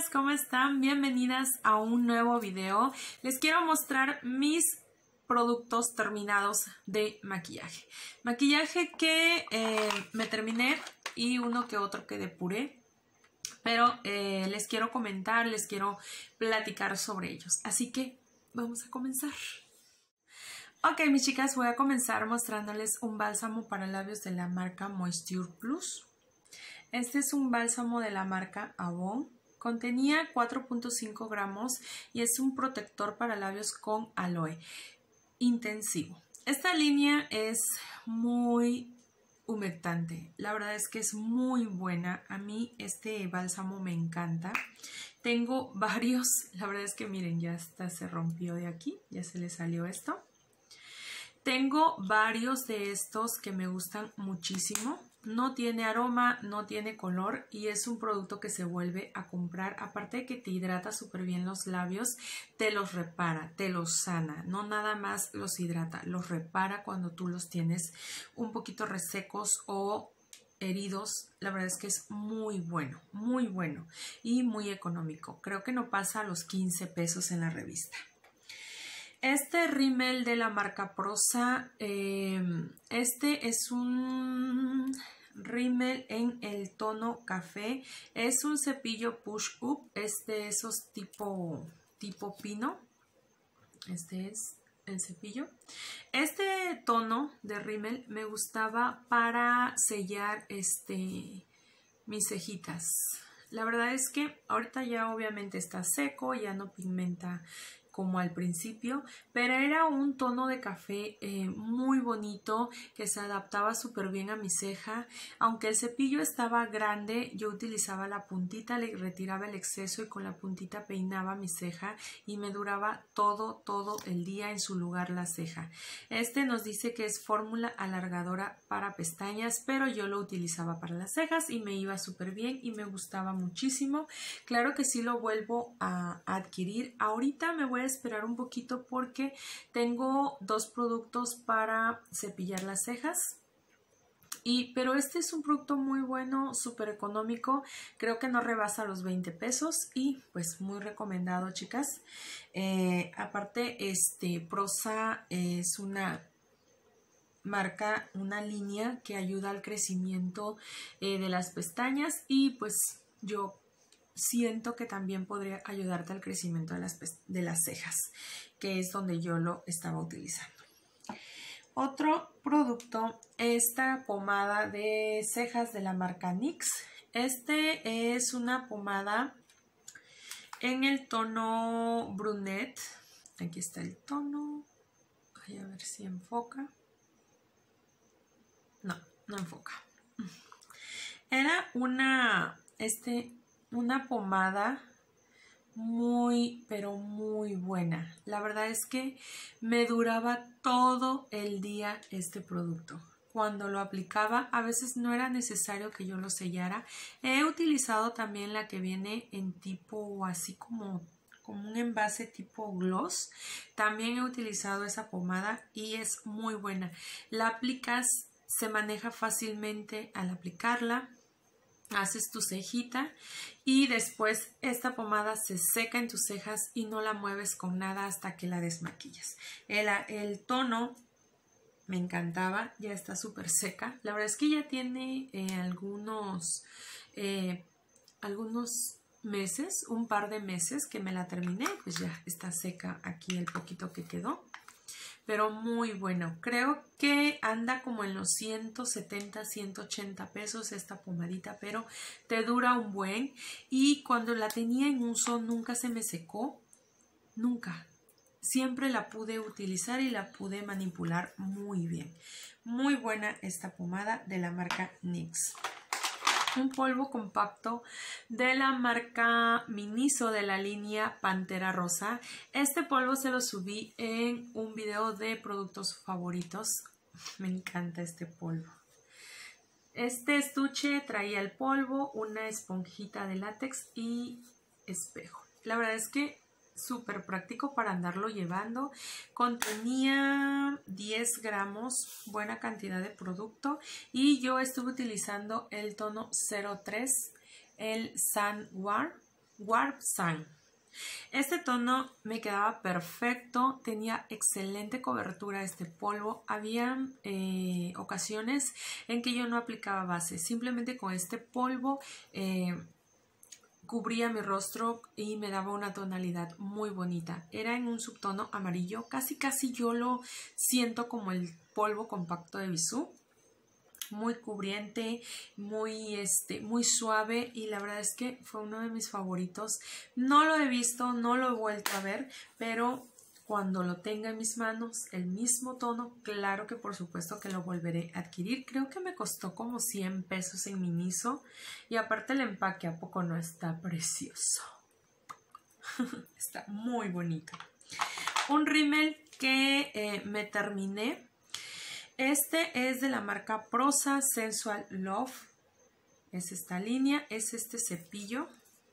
chicas, ¿cómo están? Bienvenidas a un nuevo video. Les quiero mostrar mis productos terminados de maquillaje. Maquillaje que me terminé y uno que otro que depuré. Pero les quiero comentar, les quiero platicar sobre ellos. Así que vamos a comenzar. Ok, mis chicas, voy a comenzar mostrándoles un bálsamo para labios de la marca Moisture Plus. Este es un bálsamo de la marca Avon. Contenía 4.5 gramos y es un protector para labios con aloe intensivo. Esta línea es muy humectante. La verdad es que es muy buena. A mí este bálsamo me encanta. Tengo varios. La verdad es que miren, ya hasta se rompió de aquí. Ya se le salió esto. Tengo varios de estos que me gustan muchísimo. No tiene aroma, no tiene color y es un producto que se vuelve a comprar. Aparte de que te hidrata súper bien los labios, te los repara, te los sana. No nada más los hidrata, los repara cuando tú los tienes un poquito resecos o heridos. La verdad es que es muy bueno y muy económico. Creo que no pasa a los 15 pesos en la revista. Este rímel de la marca Prosa, este es un rímel en el tono café. Es un cepillo push up, es de esos tipo pino. Este es el cepillo. Este tono de rímel me gustaba para sellar mis cejitas. La verdad es que ahorita ya obviamente está seco, ya no pigmenta como al principio, pero era un tono de café muy bonito que se adaptaba súper bien a mi ceja. Aunque el cepillo estaba grande, yo utilizaba la puntita, le retiraba el exceso y con la puntita peinaba mi ceja y me duraba todo el día en su lugar la ceja. Este nos dice que es fórmula alargadora para pestañas, pero yo lo utilizaba para las cejas y me iba súper bien y me gustaba muchísimo. Claro que sí lo vuelvo a adquirir. Ahorita me voy a esperar un poquito porque tengo dos productos para cepillar las cejas. Pero este es un producto muy bueno, súper económico. Creo que no rebasa los 20 pesos y pues muy recomendado, chicas. Aparte, Prosa es una marca, una línea que ayuda al crecimiento de las pestañas y pues yo siento que también podría ayudarte al crecimiento de las cejas, que es donde yo lo estaba utilizando. Otro producto, esta pomada de cejas de la marca NYX. Este es una pomada en el tono brunette. Aquí está el tono. Voy a ver si enfoca. No enfoca. Era una pomada muy, pero muy buena. La verdad es que me duraba todo el día este producto. Cuando lo aplicaba, a veces no era necesario que yo lo sellara. He utilizado también la que viene en tipo así como un envase tipo gloss. También he utilizado esa pomada y es muy buena. La aplicas, se maneja fácilmente al aplicarla. Haces tu cejita y después esta pomada se seca en tus cejas y no la mueves con nada hasta que la desmaquillas. El tono me encantaba, ya está súper seca. La verdad es que ya tiene algunos meses, un par de meses que me la terminé. Pues ya está seca aquí el poquito que quedó. Pero muy bueno. Creo que anda como en los 170, 180 pesos esta pomadita, pero te dura un buen. Y cuando la tenía en uso nunca se me secó, nunca. Siempre la pude utilizar y la pude manipular muy bien. Muy buena esta pomada de la marca NYX. Un polvo compacto de la marca Miniso de la línea Pantera Rosa. Este polvo se lo subí en un video de productos favoritos. Me encanta este polvo. Este estuche traía el polvo, una esponjita de látex y espejo. La verdad es que súper práctico para andarlo llevando. Contenía 10 gramos, buena cantidad de producto, y yo estuve utilizando el tono 03, el Sun War. Warp Sun. Este tono me quedaba perfecto, tenía excelente cobertura este polvo. Había ocasiones en que yo no aplicaba base, simplemente con este polvo cubría mi rostro y me daba una tonalidad muy bonita. Era en un subtono amarillo, casi yo lo siento como el polvo compacto de Bisú. Muy cubriente, muy suave, y la verdad es que fue uno de mis favoritos. No lo he visto, no lo he vuelto a ver, pero cuando lo tenga en mis manos, el mismo tono, claro que por supuesto que lo volveré a adquirir. Creo que me costó como 100 pesos en Miniso, y aparte el empaque, ¿a poco no está precioso? Está muy bonito. Un rímel que me terminé. Este es de la marca Prosa Sensual Love. Es esta línea, es este cepillo.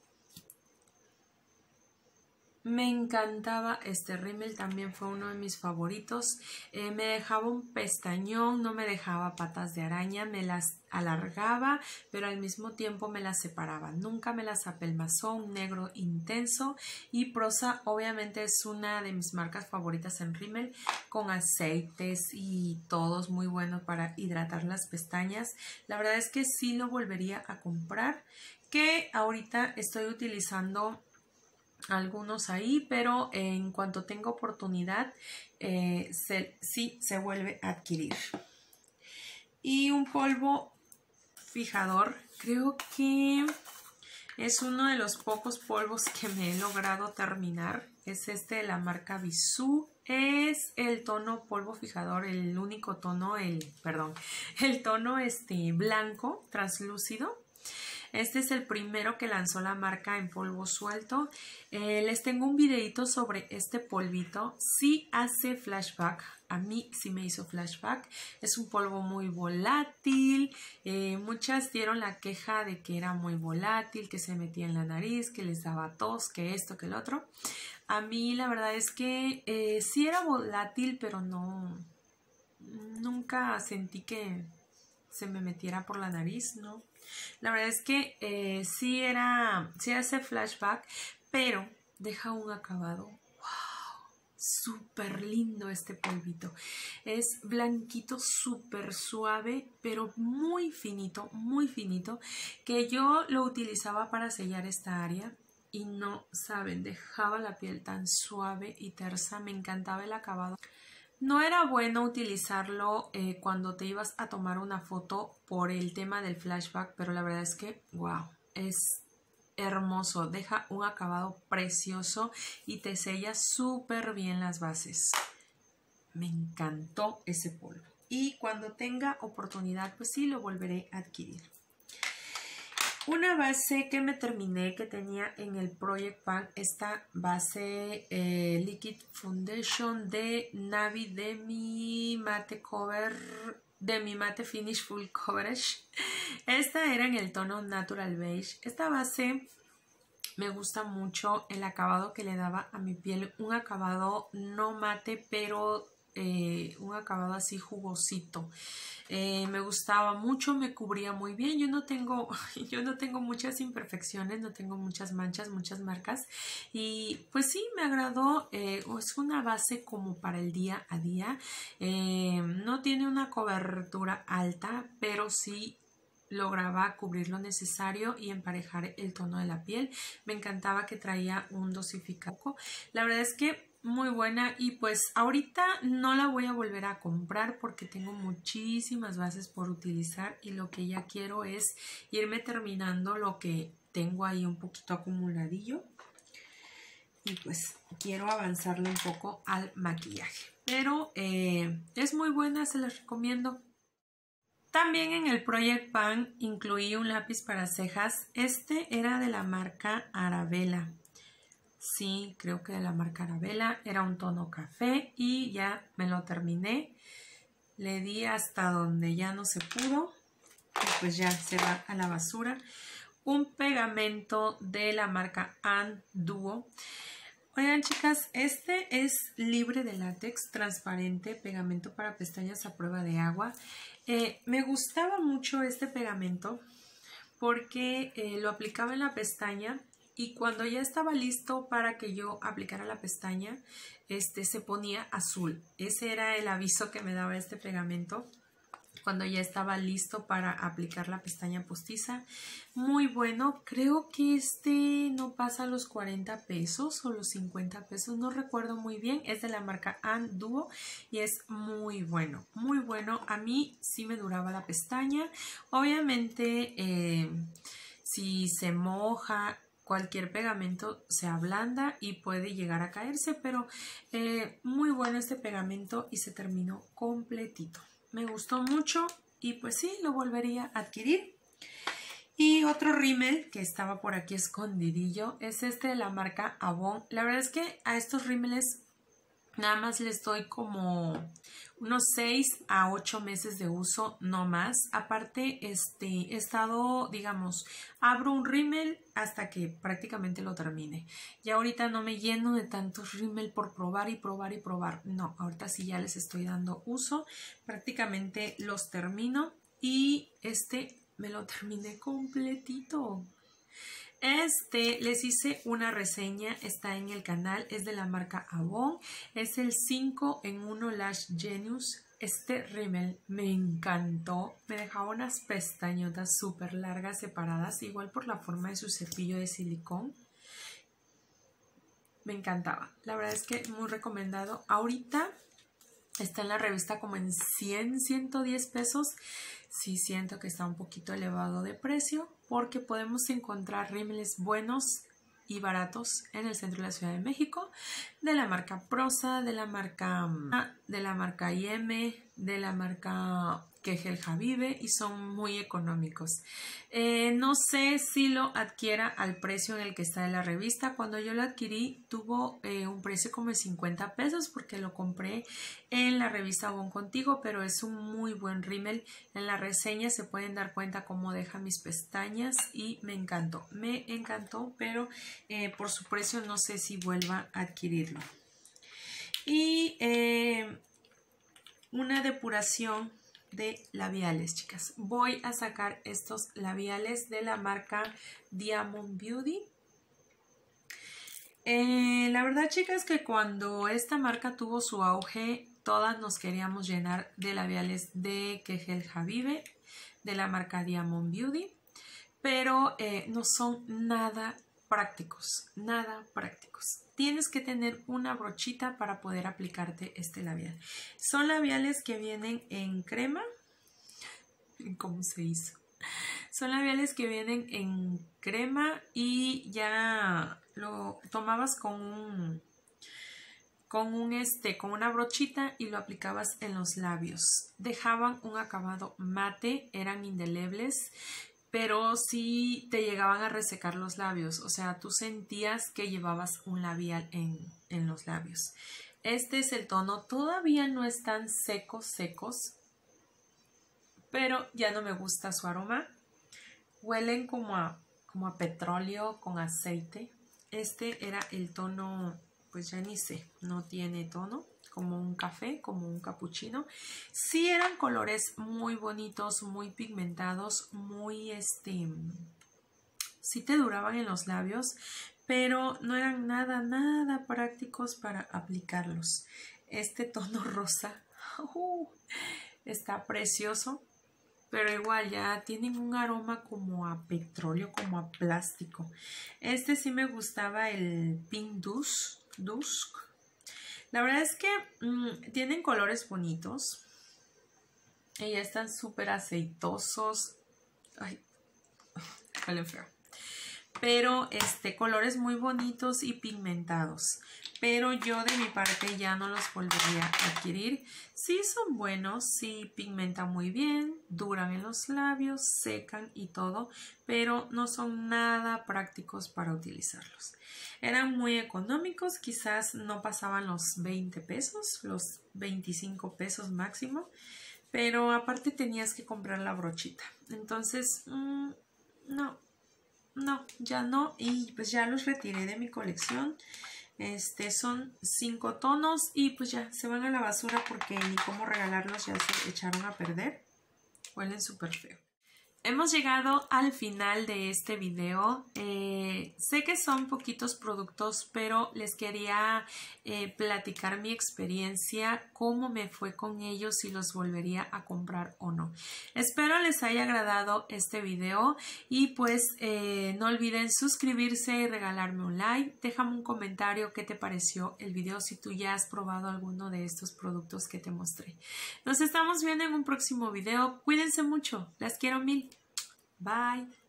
Me encantaba este rímel, también fue uno de mis favoritos. Me dejaba un pestañón, no me dejaba patas de araña, me las alargaba, pero al mismo tiempo me las separaba. Nunca me las apelmazó, un negro intenso. Y Prosa obviamente es una de mis marcas favoritas en rímel, con aceites y todos muy buenos para hidratar las pestañas. La verdad es que sí lo volvería a comprar, que ahorita estoy utilizando algunos ahí, pero en cuanto tenga oportunidad sí se vuelve a adquirir. Y un polvo fijador, creo que es uno de los pocos polvos que me he logrado terminar. Es este de la marca Bisú. Es el tono polvo fijador, el único tono, el tono blanco translúcido. Este es el primero que lanzó la marca en polvo suelto. Les tengo un videito sobre este polvito. Sí hace flashback. A mí sí me hizo flashback. Es un polvo muy volátil. Muchas dieron la queja de que era muy volátil, que se metía en la nariz, que les daba tos, que esto, que el otro. A mí la verdad es que sí era volátil, pero nunca sentí que se me metiera por la nariz, ¿no? La verdad es que sí hace flashback, pero deja un acabado. ¡Wow! Súper lindo este polvito. Es blanquito, súper suave, pero muy finito, que yo lo utilizaba para sellar esta área. Y no saben, dejaba la piel tan suave y tersa, me encantaba el acabado. No era bueno utilizarlo cuando te ibas a tomar una foto por el tema del flashback, pero la verdad es que, wow, es hermoso, deja un acabado precioso y te sella súper bien las bases. Me encantó ese polvo y cuando tenga oportunidad, pues sí, lo volveré a adquirir. Una base que me terminé, que tenía en el Project Pan, esta base Liquid Foundation de Navi de mi Matte Finish Full Coverage. Esta era en el tono Natural Beige. Esta base me gusta mucho el acabado que le daba a mi piel, un acabado no mate, pero un acabado así jugosito. Me gustaba mucho, me cubría muy bien. Yo no tengo muchas imperfecciones, no tengo muchas manchas, muchas marcas, y pues sí, me agradó. Es una base como para el día a día. No tiene una cobertura alta, pero sí lograba cubrir lo necesario y emparejar el tono de la piel. Me encantaba que traía un dosificador. La verdad es que muy buena, y pues ahorita no la voy a volver a comprar porque tengo muchísimas bases por utilizar y lo que ya quiero es irme terminando lo que tengo ahí un poquito acumuladillo, y pues quiero avanzarle un poco al maquillaje, pero es muy buena, se las recomiendo. También en el Project Pan incluí un lápiz para cejas. Este era de la marca Arabella. Sí, creo que de la marca Arabella. Era un tono café y ya me lo terminé. Le di hasta donde ya no se pudo y pues ya se va a la basura. Un pegamento de la marca Duo. Oigan, chicas, este es libre de látex, transparente, pegamento para pestañas a prueba de agua. Me gustaba mucho este pegamento porque lo aplicaba en la pestaña y cuando ya estaba listo para que yo aplicara la pestaña, se ponía azul. Ese era el aviso que me daba este pegamento cuando ya estaba listo para aplicar la pestaña postiza. Muy bueno, creo que no pasa los 40 pesos o los 50 pesos, no recuerdo muy bien. Es de la marca And Duo y es muy bueno, muy bueno. A mí sí me duraba la pestaña. Obviamente si se moja, cualquier pegamento se ablanda y puede llegar a caerse, pero muy bueno este pegamento y se terminó completito. Me gustó mucho y pues sí, lo volvería a adquirir. Y otro rímel que estaba por aquí escondidillo es de la marca Avon. La verdad es que a estos rímeles nada más les doy como unos 6 a 8 meses de uso, no más. Aparte, he estado, digamos, abro un rímel hasta que prácticamente lo termine. Ya ahorita no me lleno de tantos rímel por probar y probar y probar. No, ahorita sí ya les estoy dando uso. Prácticamente los termino y me lo terminé completito. Les hice una reseña, está en el canal, es de la marca Avon, es el 5 en 1 Lash Genius. Este rímel me encantó, me dejaba unas pestañotas súper largas separadas, igual por la forma de su cepillo de silicón. Me encantaba, la verdad es que muy recomendado. Ahorita está en la revista como en 100, 110 pesos. Sí siento que está un poquito elevado de precio porque podemos encontrar rímeles buenos y baratos en el centro de la Ciudad de México, de la marca Prosa, de la marca IM, de la marca Kegel Habibe y son muy económicos. No sé si lo adquiera al precio en el que está en la revista. Cuando yo lo adquirí tuvo un precio como de 50 pesos porque lo compré en la revista Avon Contigo, pero es un muy buen rímel. En la reseña se pueden dar cuenta cómo deja mis pestañas y me encantó, pero por su precio no sé si vuelva a adquirirlo. Y una depuración de labiales, chicas. Voy a sacar estos labiales de la marca Diamond Beauty. La verdad, chicas, que cuando esta marca tuvo su auge, todas nos queríamos llenar de labiales de Kegel Habibe, de la marca Diamond Beauty, pero no son nada prácticos, nada prácticos. Tienes que tener una brochita para poder aplicarte este labial. Son labiales que vienen en crema. ¿Cómo se hizo? Son labiales que vienen en crema y ya lo tomabas con una brochita y lo aplicabas en los labios. Dejaban un acabado mate, eran indelebles, pero sí te llegaban a resecar los labios, o sea, tú sentías que llevabas un labial en los labios. Este es el tono, todavía no están secos, pero ya no me gusta su aroma. Huelen como a petróleo con aceite. Este era el tono, pues ya ni sé, no tiene tono, como un café, como un capuchino. Sí eran colores muy bonitos, muy pigmentados, muy sí te duraban en los labios, pero no eran nada prácticos para aplicarlos. Este tono rosa está precioso, pero igual ya tienen un aroma como a petróleo, como a plástico. Este sí me gustaba, el Pink Dusk. La verdad es que tienen colores bonitos. Y ya están súper aceitosos. Ay, huele feo. Pero colores muy bonitos y pigmentados. Pero yo de mi parte ya no los volvería a adquirir. Sí son buenos, sí pigmentan muy bien, duran en los labios, secan y todo, pero no son nada prácticos para utilizarlos. Eran muy económicos, quizás no pasaban los 20 pesos, los 25 pesos máximo, pero aparte tenías que comprar la brochita. Entonces, no, ya no, y pues ya los retiré de mi colección. Son 5 tonos y pues ya se van a la basura porque ni cómo regalarlos, ya se echaron a perder. Huelen súper feo. hemos llegado al final de este video. Sé que son poquitos productos, pero les quería platicar mi experiencia, cómo me fue con ellos, si los volvería a comprar o no. Espero les haya agradado este video y pues no olviden suscribirse y regalarme un like. Déjame un comentario qué te pareció el video, si tú ya has probado alguno de estos productos que te mostré. Nos estamos viendo en un próximo video. Cuídense mucho. Las quiero mil. Bye.